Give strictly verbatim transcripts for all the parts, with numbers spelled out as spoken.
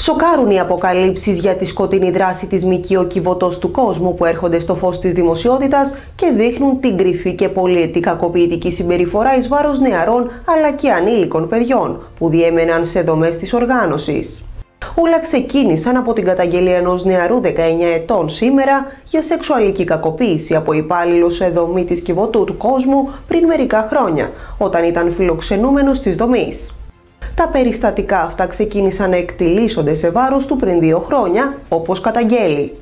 Σοκάρουν οι αποκαλύψεις για τη σκοτεινή δράση της ΜΚΟ Κιβωτός του Κόσμου που έρχονται στο φως της δημοσιότητας και δείχνουν την κρυφή και πολυετή κακοποιητική συμπεριφορά εις βάρος νεαρών αλλά και ανήλικων παιδιών που διέμεναν σε δομές της οργάνωσης. Όλα ξεκίνησαν από την καταγγελία ενός νεαρού δεκαεννιά ετών σήμερα για σεξουαλική κακοποίηση από υπάλληλο σε δομή της Κιβωτού του Κόσμου πριν μερικά χρόνια, όταν ήταν φιλοξενούμενος της δομής. Τα περιστατικά αυτά ξεκίνησαν να εκτιλήσονται σε βάρος του πριν δύο χρόνια, όπως καταγγέλει.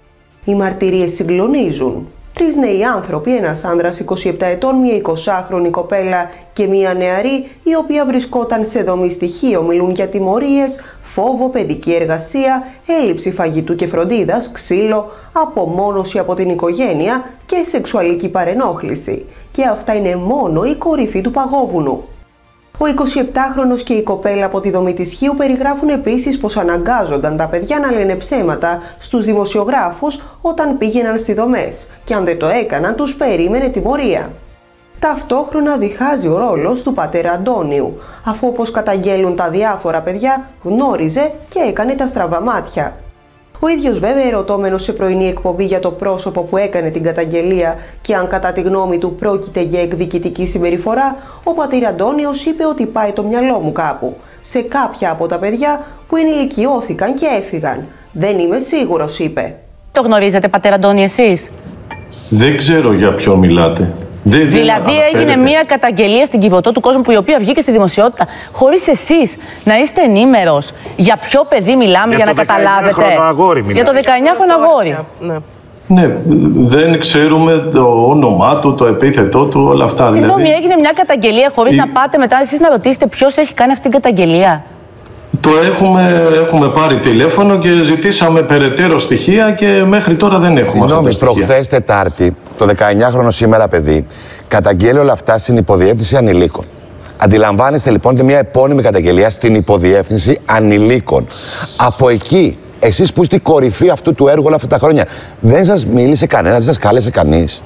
Οι μαρτυρίες συγκλονίζουν. Τρεις νέοι άνθρωποι, ένας άνδρας είκοσι επτά ετών, μια εικοσάχρονη κοπέλα και μια νεαρή, η οποία βρισκόταν σε δομή στοιχείο, μιλούν για τιμωρίες, φόβο, παιδική εργασία, έλλειψη φαγητού και φροντίδας, ξύλο, απομόνωση από την οικογένεια και σεξουαλική παρενόχληση. Και αυτά είναι μόνο η κορυφή του παγόβουνου. Ο εικοσιεπτάχρονος και η κοπέλα από τη δομή της Χίου περιγράφουν επίσης πως αναγκάζονταν τα παιδιά να λένε ψέματα στους δημοσιογράφους όταν πήγαιναν στις δομές και αν δεν το έκαναν τους περίμενε τιμωρία. Ταυτόχρονα διχάζει ο ρόλος του πατέρα Αντώνιου, αφού όπως καταγγέλουν τα διάφορα παιδιά γνώριζε και έκανε τα στραβά μάτια. Ο ίδιος βέβαια ερωτώμενος σε πρωινή εκπομπή για το πρόσωπο που έκανε την καταγγελία και αν κατά τη γνώμη του πρόκειται για εκδικητική συμπεριφορά, ο πατήρ Αντώνιος είπε ότι πάει το μυαλό μου κάπου, σε κάποια από τα παιδιά που ενηλικιώθηκαν και έφυγαν. Δεν είμαι σίγουρος, είπε. Το γνωρίζετε, πατέρα Αντώνη, εσείς? Δεν ξέρω για ποιο μιλάτε. Δεν, δηλαδή δεν έγινε μια καταγγελία στην Κιβωτό του Κόσμου που η οποία βγήκε στη δημοσιότητα χωρίς εσείς να είστε ενήμερος για ποιο παιδί μιλάμε, για, για να καταλάβετε. Για το δεκαεννιάχρονο αγόρι. Ναι. Ναι, δεν ξέρουμε το όνομά του, το επίθετό του, όλα αυτά. Συγγνώμη, δηλαδή... έγινε μια καταγγελία χωρίς η... να πάτε μετά εσείς να ρωτήσετε ποιος έχει κάνει αυτή την καταγγελία? Το έχουμε, έχουμε πάρει τηλέφωνο και ζητήσαμε περαιτέρω στοιχεία και μέχρι τώρα δεν έχουμε αυτά τα στοιχεία. Προχθές Τετάρτη, το δεκαεννιάχρονο σήμερα παιδί καταγγέλει όλα αυτά στην υποδιεύθυνση ανηλίκων. Αντιλαμβάνεστε λοιπόν ότι μια επώνυμη καταγγελία στην υποδιεύθυνση ανηλίκων. Από εκεί, εσείς που είστε η κορυφή αυτού του έργου όλα αυτά τα χρόνια, δεν σας μίλησε κανένας, δεν σας κάλεσε κανείς?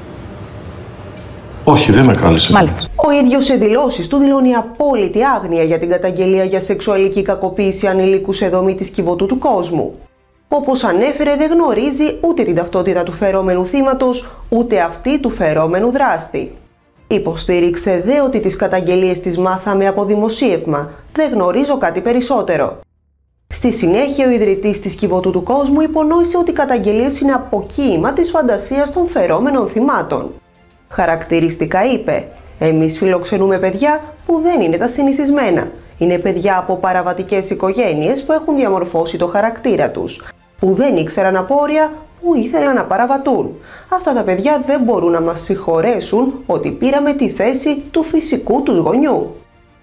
Όχι, δεν με κάλεσε. Μάλιστα. Ο ίδιος σε δηλώσεις του δηλώνει απόλυτη άγνοια για την καταγγελία για σεξουαλική κακοποίηση ανηλίκου σε δομή της Κιβωτού του Κόσμου. Όπως ανέφερε, δεν γνωρίζει ούτε την ταυτότητα του φερόμενου θύματος, ούτε αυτή του φερόμενου δράστη. Υποστήριξε δε ότι τις καταγγελίες τις μάθαμε από δημοσίευμα. Δεν γνωρίζω κάτι περισσότερο. Στη συνέχεια, ο ιδρυτής της Κιβωτού του Κόσμου υπονόησε ότι οι καταγγελίες είναι αποκοίημα της φαντασίας των φερόμενων θυμάτων. Χαρακτηριστικά είπε: «Εμείς φιλοξενούμε παιδιά που δεν είναι τα συνηθισμένα. Είναι παιδιά από παραβατικές οικογένειες που έχουν διαμορφώσει το χαρακτήρα τους, που δεν ήξεραν απόρρια, που ήθελαν να παραβατούν. Αυτά τα παιδιά δεν μπορούν να μας συγχωρέσουν ότι πήραμε τη θέση του φυσικού τους γονιού».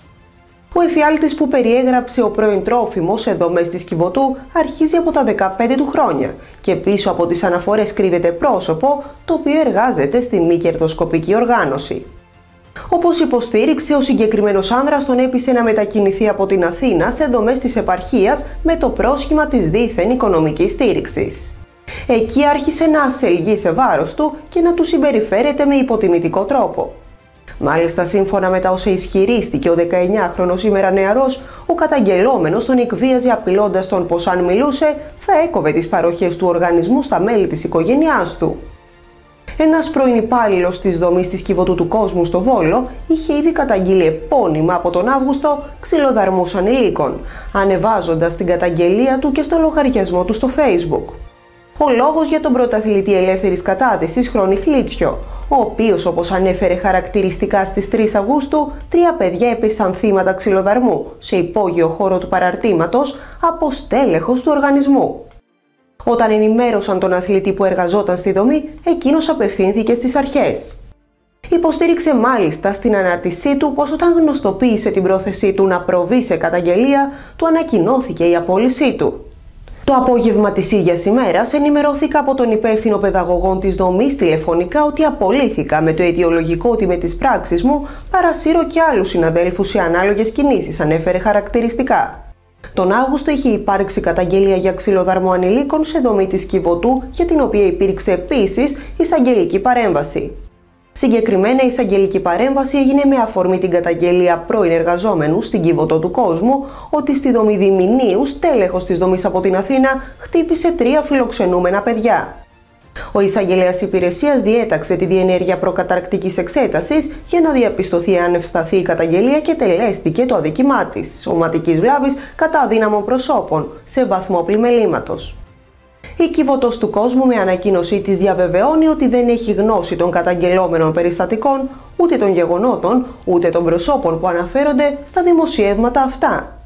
Ο εφιάλτης που περιέγραψε ο πρώην τρόφιμος σε δομές της Κιβωτού αρχίζει από τα δεκαπέντε του χρόνια και πίσω από τις αναφορές κρύβεται πρόσωπο το οποίο εργάζεται στη μη κερδοσκοπική οργάνωση. Όπως υποστήριξε, ο συγκεκριμένος άνδρας τον έπεισε να μετακινηθεί από την Αθήνα σε δομές της επαρχίας με το πρόσχημα της δίθεν οικονομικής στήριξης. Εκεί άρχισε να ασελγεί σε βάρος του και να του συμπεριφέρεται με υποτιμητικό τρόπο. Μάλιστα, σύμφωνα με τα όσα ισχυρίστηκε ο δεκαεννιάχρονος σήμερα νεαρός, ο καταγγελόμενος τον εκβίαζε απειλώντας τον πως αν μιλούσε θα έκοβε τις παροχές του οργανισμού στα μέλη της οικογένειάς του. Ένας πρώην υπάλληλος της δομής της Κιβωτού του Κόσμου στο Βόλο είχε ήδη καταγγείλει επώνυμα από τον Αύγουστο ξυλοδαρμούς ανηλίκων, ανεβάζοντας την καταγγελία του και στο λογαριασμό του στο Facebook. Ο λόγος για τον πρωταθλητή ελεύθερης κατάθεσης Χρόνη Χλίτσιο, ο οποίος, όπως ανέφερε χαρακτηριστικά στις τρεις Αυγούστου, τρία παιδιά έπεσαν θύματα ξυλοδαρμού σε υπόγειο χώρο του παραρτήματος από στέλεχος του οργανισμού. Όταν ενημέρωσαν τον αθλητή που εργαζόταν στη δομή, εκείνος απευθύνθηκε στις αρχές. Υποστήριξε μάλιστα στην ανάρτησή του πως όταν γνωστοποίησε την πρόθεσή του να προβεί σε καταγγελία, του ανακοινώθηκε η απόλυσή του. Το απόγευμα της ίδιας ημέρας ενημερώθηκα από τον υπεύθυνο παιδαγωγών της δομής τηλεφωνικά ότι απολύθηκα με το αιτιολογικό ότι με τις πράξεις μου παρασύρω και άλλους συναδέλφους σε ανάλογες κινήσεις, ανέφερε χαρακτηριστικά. Τον Αύγουστο είχε υπάρξει καταγγελία για ξυλοδαρμό ανηλίκων σε δομή της Κιβωτού, για την οποία υπήρξε επίσης εισαγγελική παρέμβαση. Συγκεκριμένα, η εισαγγελική παρέμβαση έγινε με αφορμή την καταγγελία πρώην εργαζόμενου στην Κιβωτό του Κόσμου ότι στη δομή Διμηνίου, στέλεχος της δομής από την Αθήνα, χτύπησε τρία φιλοξενούμενα παιδιά. Ο εισαγγελέας υπηρεσίας διέταξε τη διενέργεια προκαταρκτικής εξέτασης για να διαπιστωθεί αν ευσταθεί η καταγγελία και τελέστηκε το αδίκημά της, σωματικής βλάβης κατά αδύναμων προσώπων, σε βαθμό πλημελήματος. Η Κιβωτός του Κόσμου με ανακοίνωσή της διαβεβαιώνει ότι δεν έχει γνώση των καταγγελόμενων περιστατικών, ούτε των γεγονότων, ούτε των προσώπων που αναφέρονται στα δημοσιεύματα αυτά.